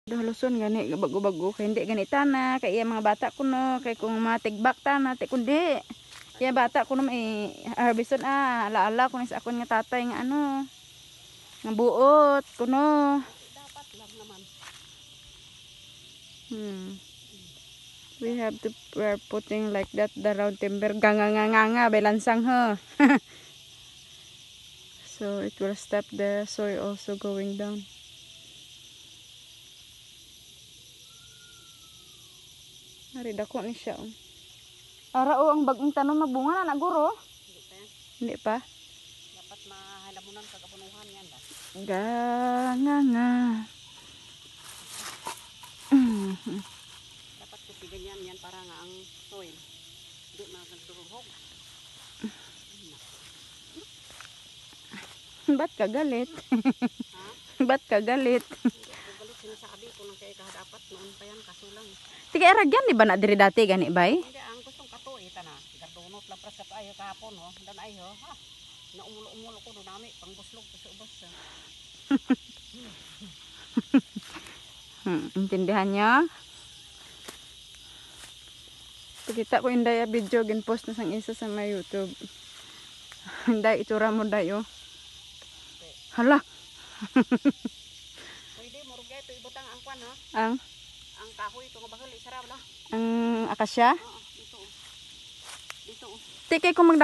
Daluson gani bago-bago kay hindi gani tana kay iya mga bata ko no kay kung matigbak tana ti kundi. Iya bata ko no may harveston ala-ala ko ni sa akon nga tatay nga ano nga buot kuno. Dapat lang naman. We have to we're putting like that the round timber ganga belansang ho. So it will stop the soil also going down. Ari dako ni siya. Ara ang bagong tanom mabunga na guro. Hindi pa. Dapat mahalamunan sa kabunuhan yan ba? Ganga. Dapat kasi ganyan yan para nga ang soil hindi magturuhog. Ba't ka galit? Ha? Ba't ka galit? Galit sinasabi ko nang kaya kahadapat noon pa yan kaso lang. Tiga aragyan di ba na diri dati gani bay? Hindi ang gustong kato na. Gardunot lang pras ka ayo kahapon ho. Dan ayo ha. Naumulo ko do nami pangbuslog sa ubos. Intindihan niyo? Kita ko inday video gin post na sang isa sa my YouTube. Inday itura mo dayo. Hala. Pwede mo rugay to ibutang ang kwan ha. Ang kahoy ito nga bahal isara wala. Ang akasya? Oo, dito. Dito. Tikay ko